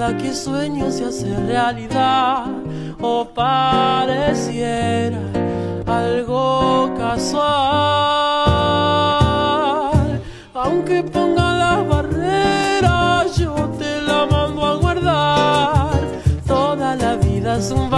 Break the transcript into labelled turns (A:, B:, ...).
A: Cada que sueño se hace realidad o pareciera algo casual. Aunque ponga las barreras, yo te la mando a guardar. Toda la vida es un